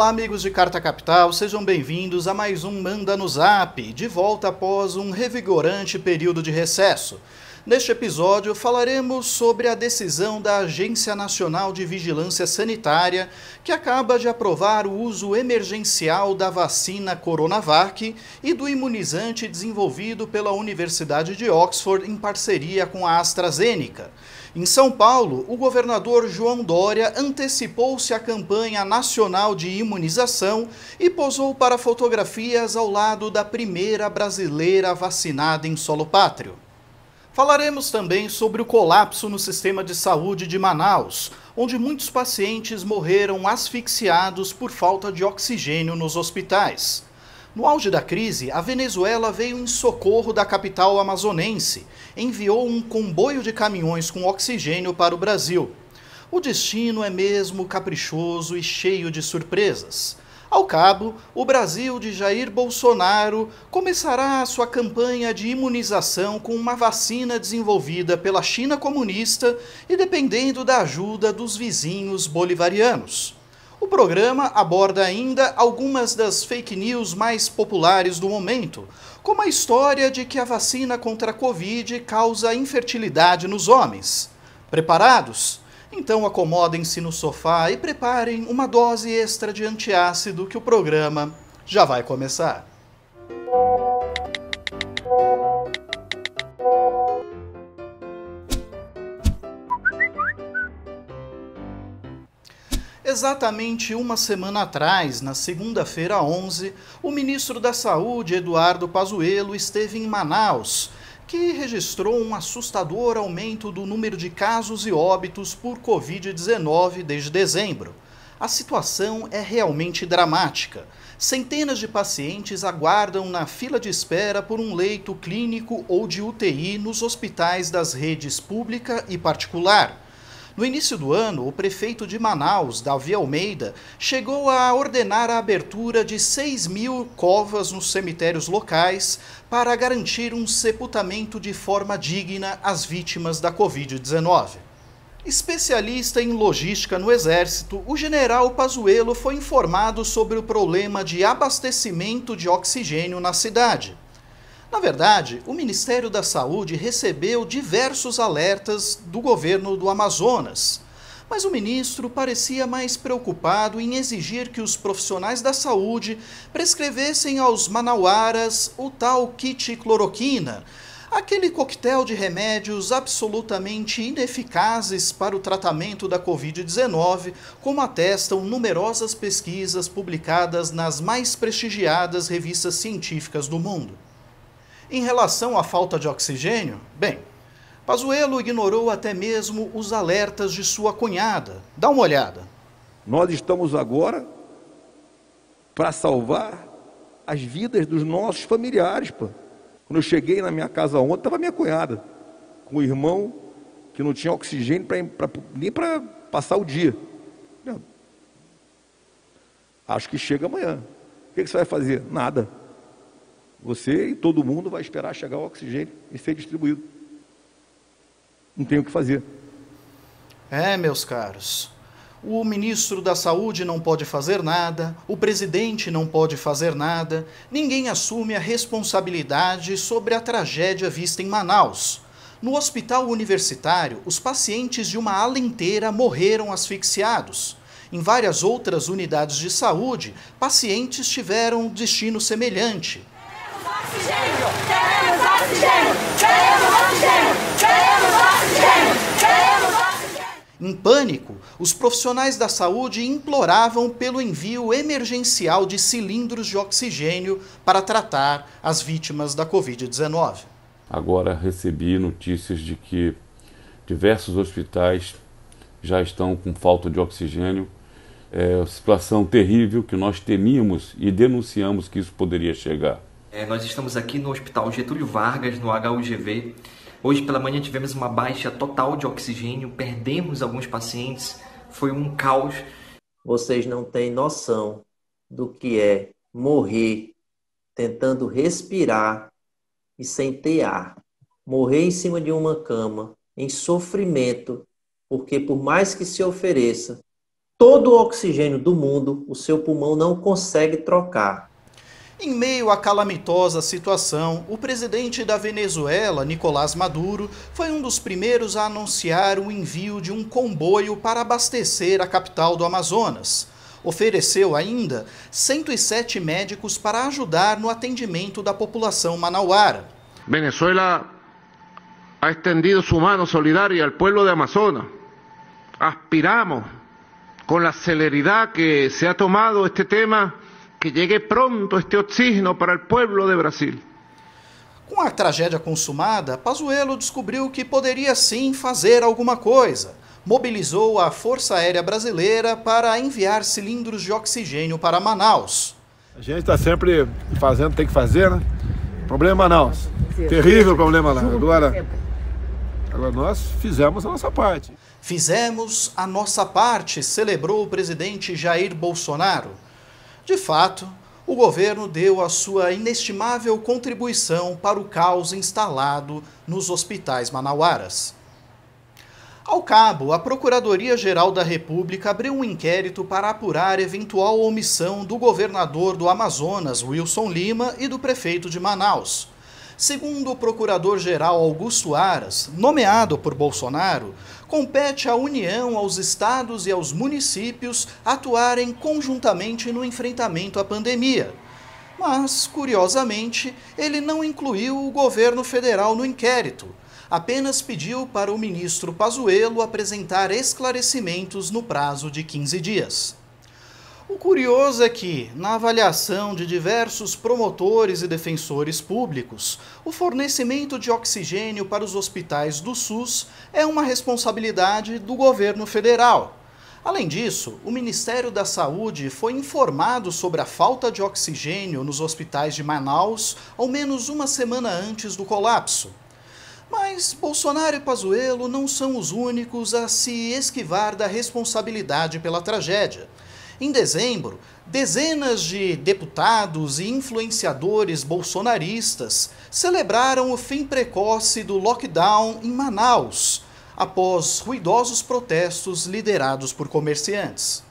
Olá, amigos de Carta Capital, sejam bem-vindos a mais um Manda no Zap, de volta após um revigorante período de recesso. Neste episódio, falaremos sobre a decisão da Agência Nacional de Vigilância Sanitária, que acaba de aprovar o uso emergencial da vacina Coronavac e do imunizante desenvolvido pela Universidade de Oxford em parceria com a AstraZeneca. Em São Paulo, o governador João Dória antecipou-se à campanha nacional de imunização e posou para fotografias ao lado da primeira brasileira vacinada em solo pátrio. Falaremos também sobre o colapso no sistema de saúde de Manaus, onde muitos pacientes morreram asfixiados por falta de oxigênio nos hospitais. No auge da crise, a Venezuela veio em socorro da capital amazonense, enviou um comboio de caminhões com oxigênio para o Brasil. O destino é mesmo caprichoso e cheio de surpresas. Ao cabo, o Brasil de Jair Bolsonaro começará a sua campanha de imunização com uma vacina desenvolvida pela China comunista e dependendo da ajuda dos vizinhos bolivarianos. O programa aborda ainda algumas das fake news mais populares do momento, como a história de que a vacina contra a Covid causa infertilidade nos homens. Preparados? Então acomodem-se no sofá e preparem uma dose extra de antiácido que o programa já vai começar. Exatamente uma semana atrás, na segunda-feira 11, o ministro da Saúde, Eduardo Pazuello, esteve em Manaus, que registrou um assustador aumento do número de casos e óbitos por Covid-19 desde dezembro. A situação é realmente dramática. Centenas de pacientes aguardam na fila de espera por um leito clínico ou de UTI nos hospitais das redes pública e particular. No início do ano, o prefeito de Manaus, Davi Almeida, chegou a ordenar a abertura de 6.000 covas nos cemitérios locais para garantir um sepultamento de forma digna às vítimas da Covid-19. Especialista em logística no Exército, o general Pazuello foi informado sobre o problema de abastecimento de oxigênio na cidade. Na verdade, o Ministério da Saúde recebeu diversos alertas do governo do Amazonas, mas o ministro parecia mais preocupado em exigir que os profissionais da saúde prescrevessem aos manauaras o tal kit cloroquina, aquele coquetel de remédios absolutamente ineficazes para o tratamento da Covid-19, como atestam numerosas pesquisas publicadas nas mais prestigiadas revistas científicas do mundo. Em relação à falta de oxigênio, bem, Pazuello ignorou até mesmo os alertas de sua cunhada. Dá uma olhada. Nós estamos agora para salvar as vidas dos nossos familiares, pô. Quando eu cheguei na minha casa ontem, estava minha cunhada, com o irmão que não tinha oxigênio nem para passar o dia. Não. Acho que chega amanhã. O que você vai fazer? Nada. Você e todo mundo vai esperar chegar o oxigênio e ser distribuído. Não tem o que fazer. Meus caros, o ministro da Saúde não pode fazer nada, o presidente não pode fazer nada, ninguém assume a responsabilidade sobre a tragédia vista em Manaus. No hospital universitário, os pacientes de uma ala inteira morreram asfixiados. Em várias outras unidades de saúde, pacientes tiveram destino semelhante. Oxigênio! Queremos oxigênio! Queremos oxigênio! Queremos oxigênio! Queremos oxigênio! Em pânico, os profissionais da saúde imploravam pelo envio emergencial de cilindros de oxigênio para tratar as vítimas da Covid-19. Agora recebi notícias de que diversos hospitais já estão com falta de oxigênio. É uma situação terrível que nós temíamos e denunciamos que isso poderia chegar. Nós estamos aqui no Hospital Getúlio Vargas, no HUGV. Hoje pela manhã tivemos uma baixa total de oxigênio, perdemos alguns pacientes, foi um caos. Vocês não têm noção do que é morrer tentando respirar e sem ter ar. Morrer em cima de uma cama, em sofrimento, porque por mais que se ofereça, todo o oxigênio do mundo, o seu pulmão não consegue trocar. Em meio à calamitosa situação, o presidente da Venezuela, Nicolás Maduro, foi um dos primeiros a anunciar o envio de um comboio para abastecer a capital do Amazonas. Ofereceu ainda 107 médicos para ajudar no atendimento da população manauara. Venezuela ha extendido su mano solidaria al pueblo de Amazonas. Aspiramos, con la celeridad que se ha tomado este tema, que llegue pronto este oxígeno para el pueblo de Brasil. Com a tragédia consumada, Pazuello descobriu que poderia sim fazer alguma coisa. Mobilizou a Força Aérea Brasileira para enviar cilindros de oxigênio para Manaus. A gente está sempre fazendo, tem que fazer, né? Problema é Manaus. Terrível problema lá. Agora nós fizemos a nossa parte. Fizemos a nossa parte, celebrou o presidente Jair Bolsonaro. De fato, o governo deu a sua inestimável contribuição para o caos instalado nos hospitais manauaras. Ao cabo, a Procuradoria-Geral da República abriu um inquérito para apurar eventual omissão do governador do Amazonas, Wilson Lima, e do prefeito de Manaus. Segundo o procurador-geral Augusto Aras, nomeado por Bolsonaro, compete à União, aos estados e aos municípios atuarem conjuntamente no enfrentamento à pandemia. Mas, curiosamente, ele não incluiu o governo federal no inquérito. Apenas pediu para o ministro Pazuello apresentar esclarecimentos no prazo de 15 dias. O curioso é que, na avaliação de diversos promotores e defensores públicos, o fornecimento de oxigênio para os hospitais do SUS é uma responsabilidade do governo federal. Além disso, o Ministério da Saúde foi informado sobre a falta de oxigênio nos hospitais de Manaus ao menos uma semana antes do colapso. Mas Bolsonaro e Pazuello não são os únicos a se esquivar da responsabilidade pela tragédia. Em dezembro, dezenas de deputados e influenciadores bolsonaristas celebraram o fim precoce do lockdown em Manaus, após ruidosos protestos liderados por comerciantes.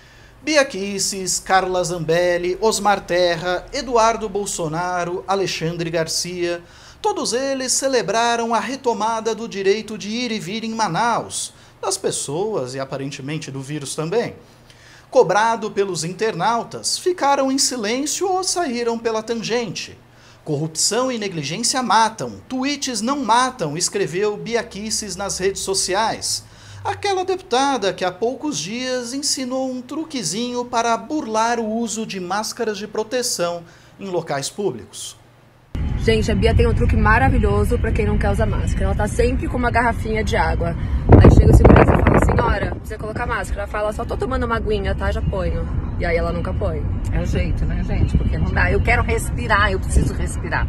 Bia Kicis, Carla Zambelli, Osmar Terra, Eduardo Bolsonaro, Alexandre Garcia, todos eles celebraram a retomada do direito de ir e vir em Manaus, das pessoas e aparentemente do vírus também. Cobrado pelos internautas, ficaram em silêncio ou saíram pela tangente. Corrupção e negligência matam, tweets não matam, escreveu Bia Kicis nas redes sociais. Aquela deputada que há poucos dias ensinou um truquezinho para burlar o uso de máscaras de proteção em locais públicos. Gente, a Bia tem um truque maravilhoso para quem não quer usar máscara. Ela tá sempre com uma garrafinha de água. Aí chega o segurança e fala, senhora, precisa colocar máscara. Ela fala, só tô tomando uma aguinha, tá? Já ponho. E aí ela nunca põe. É o jeito, né, gente? Porque não dá. Eu quero respirar, eu preciso respirar.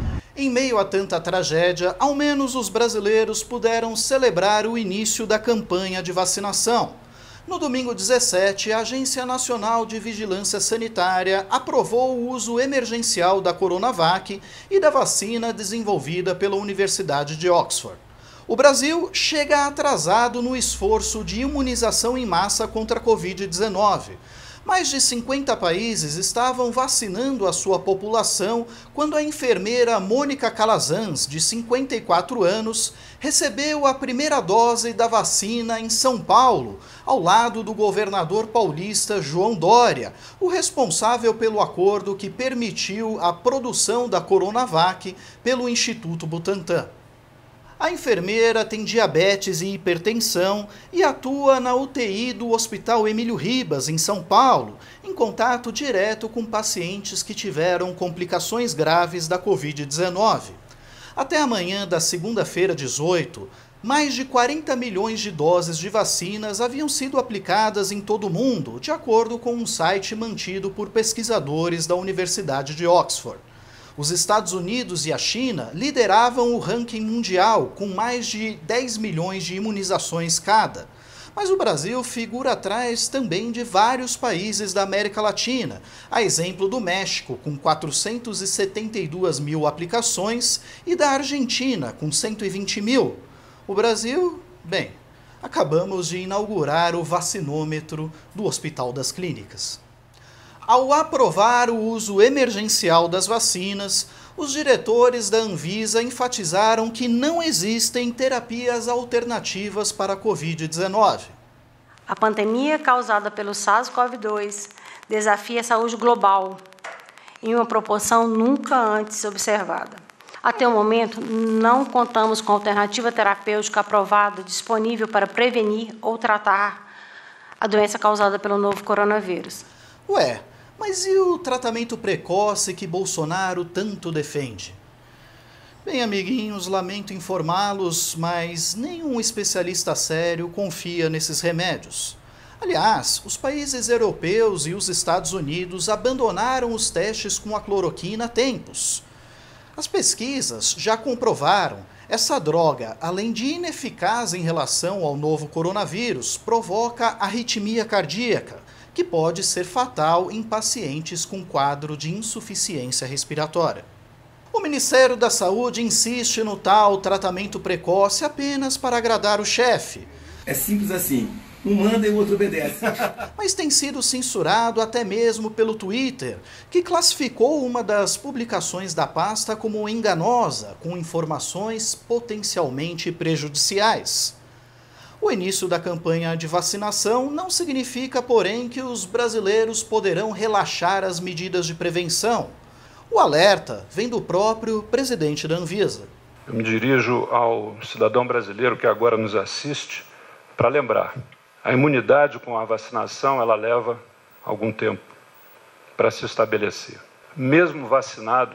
Em meio a tanta tragédia, ao menos os brasileiros puderam celebrar o início da campanha de vacinação. No domingo 17, a Agência Nacional de Vigilância Sanitária aprovou o uso emergencial da Coronavac e da vacina desenvolvida pela Universidade de Oxford. O Brasil chega atrasado no esforço de imunização em massa contra a Covid-19. Mais de 50 países estavam vacinando a sua população quando a enfermeira Mônica Calazans, de 54 anos, recebeu a primeira dose da vacina em São Paulo, ao lado do governador paulista João Dória, o responsável pelo acordo que permitiu a produção da Coronavac pelo Instituto Butantan. A enfermeira tem diabetes e hipertensão e atua na UTI do Hospital Emílio Ribas, em São Paulo, em contato direto com pacientes que tiveram complicações graves da Covid-19. Até amanhã da segunda-feira 18, mais de 40 milhões de doses de vacinas haviam sido aplicadas em todo o mundo, de acordo com um site mantido por pesquisadores da Universidade de Oxford. Os Estados Unidos e a China lideravam o ranking mundial, com mais de 10 milhões de imunizações cada. Mas o Brasil figura atrás também de vários países da América Latina, a exemplo do México, com 472 mil aplicações, e da Argentina, com 120 mil. O Brasil, bem, Acabamos de inaugurar o vacinômetro do Hospital das Clínicas. Ao aprovar o uso emergencial das vacinas, os diretores da Anvisa enfatizaram que não existem terapias alternativas para a Covid-19. A pandemia causada pelo SARS-CoV-2 desafia a saúde global em uma proporção nunca antes observada. Até o momento, não contamos com alternativa terapêutica aprovada disponível para prevenir ou tratar a doença causada pelo novo coronavírus. Ué, mas e o tratamento precoce que Bolsonaro tanto defende? Bem, amiguinhos, lamento informá-los, mas nenhum especialista sério confia nesses remédios. Aliás, os países europeus e os Estados Unidos abandonaram os testes com a cloroquina há tempos. As pesquisas já comprovaram, essa droga, além de ineficaz em relação ao novo coronavírus, provoca arritmia cardíaca, que pode ser fatal em pacientes com quadro de insuficiência respiratória. O Ministério da Saúde insiste no tal tratamento precoce apenas para agradar o chefe. É simples assim. Um manda e o outro obedece. Mas tem sido censurado até mesmo pelo Twitter, que classificou uma das publicações da pasta como enganosa, com informações potencialmente prejudiciais. O início da campanha de vacinação não significa, porém, que os brasileiros poderão relaxar as medidas de prevenção. O alerta vem do próprio presidente da Anvisa. Eu me dirijo ao cidadão brasileiro que agora nos assiste para lembrar. A imunidade com a vacinação, ela leva algum tempo para se estabelecer. Mesmo vacinado,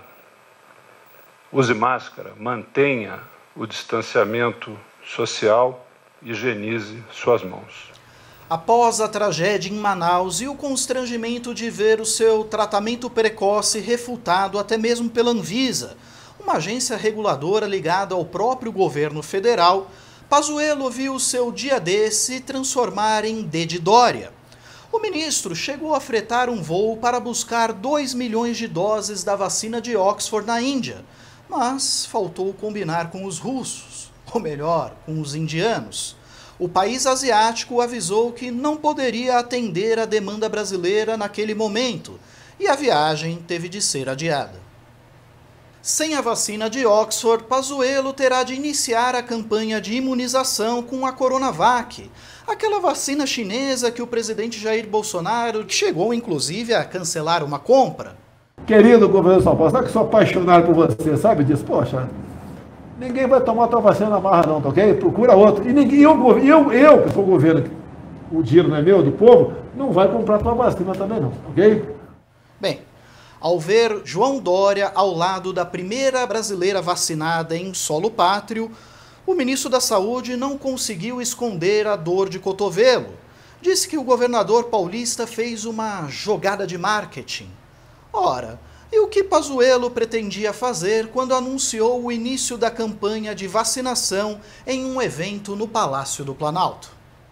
use máscara, mantenha o distanciamento social, higienize suas mãos. Após a tragédia em Manaus e o constrangimento de ver o seu tratamento precoce refutado até mesmo pela Anvisa, uma agência reguladora ligada ao próprio governo federal, Pazuello viu seu dia D se transformar em D de Dória. O ministro chegou a fretar um voo para buscar 2 milhões de doses da vacina de Oxford na Índia, mas faltou combinar com os russos, ou melhor, com os indianos. O país asiático avisou que não poderia atender a demanda brasileira naquele momento, e a viagem teve de ser adiada. Sem a vacina de Oxford, Pazuello terá de iniciar a campanha de imunização com a Coronavac, aquela vacina chinesa que o presidente Jair Bolsonaro chegou inclusive a cancelar uma compra. Querido governo de São Paulo, sabe que sou apaixonado por você, sabe disso? Poxa, ninguém vai tomar tua vacina na marra não, tá ok? Procura outro. E ninguém, eu que sou o governo, o dinheiro não é meu, do povo, não vai comprar tua vacina também não, ok? Bem, ao ver João Dória ao lado da primeira brasileira vacinada em solo pátrio, o ministro da Saúde não conseguiu esconder a dor de cotovelo. Disse que o governador paulista fez uma jogada de marketing. Ora, e o que Pazuello pretendia fazer quando anunciou o início da campanha de vacinação em um evento no Palácio do Planalto?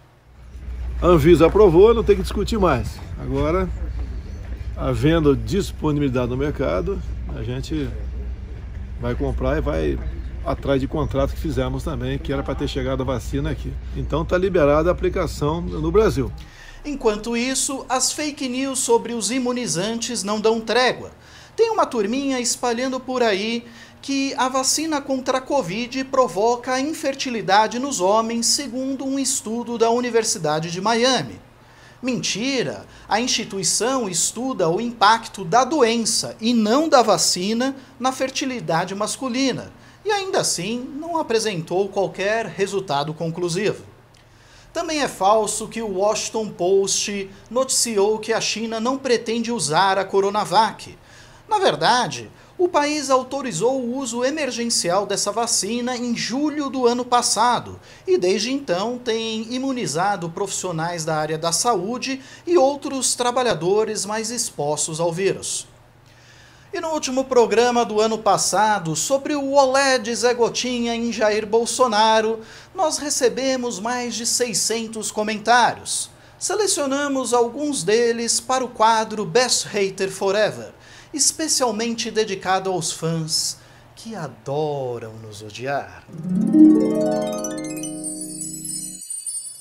A Anvisa aprovou, não tem que discutir mais. Agora, havendo disponibilidade no mercado, a gente vai comprar e vai atrás de contrato que fizemos também, que era para ter chegado a vacina aqui. Então está liberada a aplicação no Brasil. Enquanto isso, as fake news sobre os imunizantes não dão trégua. Tem uma turminha espalhando por aí que a vacina contra a Covid provoca infertilidade nos homens, segundo um estudo da Universidade de Miami. Mentira! A instituição estuda o impacto da doença e não da vacina na fertilidade masculina, e ainda assim não apresentou qualquer resultado conclusivo. Também é falso que o Washington Post noticiou que a China não pretende usar a Coronavac. Na verdade, o país autorizou o uso emergencial dessa vacina em julho do ano passado e desde então tem imunizado profissionais da área da saúde e outros trabalhadores mais expostos ao vírus. E no último programa do ano passado, sobre o olé de Zé Gotinha em Jair Bolsonaro, nós recebemos mais de 600 comentários. Selecionamos alguns deles para o quadro Best Hater Forever, especialmente dedicado aos fãs que adoram nos odiar.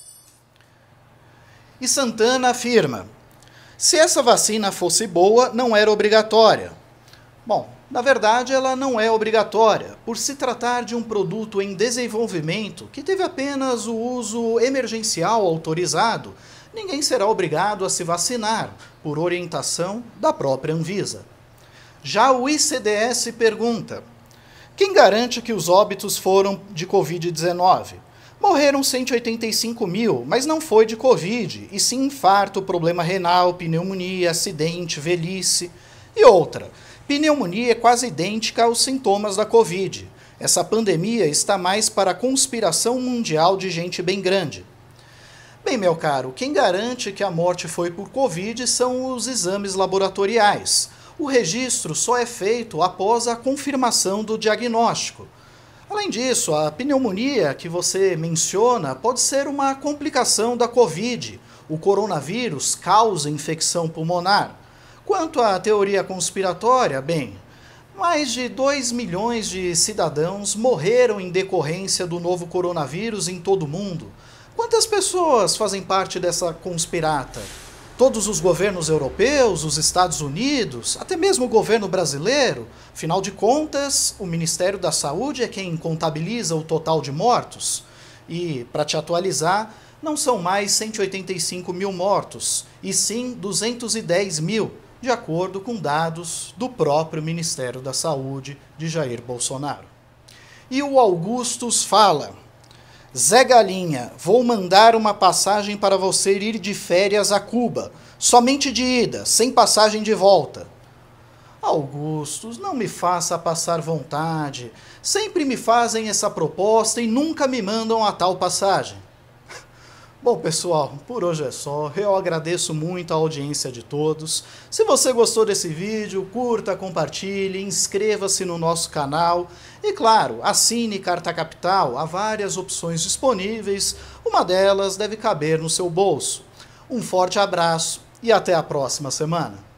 E Santana afirma: se essa vacina fosse boa, não era obrigatória. Bom, na verdade ela não é obrigatória, por se tratar de um produto em desenvolvimento que teve apenas o uso emergencial autorizado. Ninguém será obrigado a se vacinar, por orientação da própria Anvisa. Já o ICDS pergunta: quem garante que os óbitos foram de Covid-19? Morreram 185 mil, mas não foi de Covid, e sim infarto, problema renal, pneumonia, acidente, velhice. E outra, pneumonia é quase idêntica aos sintomas da Covid. Essa pandemia está mais para a conspiração mundial de gente bem grande. Bem, meu caro, quem garante que a morte foi por Covid são os exames laboratoriais. O registro só é feito após a confirmação do diagnóstico. Além disso, a pneumonia que você menciona pode ser uma complicação da Covid. O coronavírus causa infecção pulmonar. Quanto à teoria conspiratória, bem, mais de 2 milhões de cidadãos morreram em decorrência do novo coronavírus em todo o mundo. Quantas pessoas fazem parte dessa conspirata? Todos os governos europeus, os Estados Unidos, até mesmo o governo brasileiro? Afinal de contas, o Ministério da Saúde é quem contabiliza o total de mortos. E, para te atualizar, não são mais 185 mil mortos, e sim 210 mil, de acordo com dados do próprio Ministério da Saúde de Jair Bolsonaro. E o Augustus fala: Zé Galinha, vou mandar uma passagem para você ir de férias a Cuba. Somente de ida, sem passagem de volta. Augustus, não me faça passar vontade. Sempre me fazem essa proposta e nunca me mandam a tal passagem. Bom, pessoal, por hoje é só. Eu agradeço muito a audiência de todos. Se você gostou desse vídeo, curta, compartilhe, inscreva-se no nosso canal. E, claro, assine Carta Capital. Há várias opções disponíveis. Uma delas deve caber no seu bolso. Um forte abraço e até a próxima semana.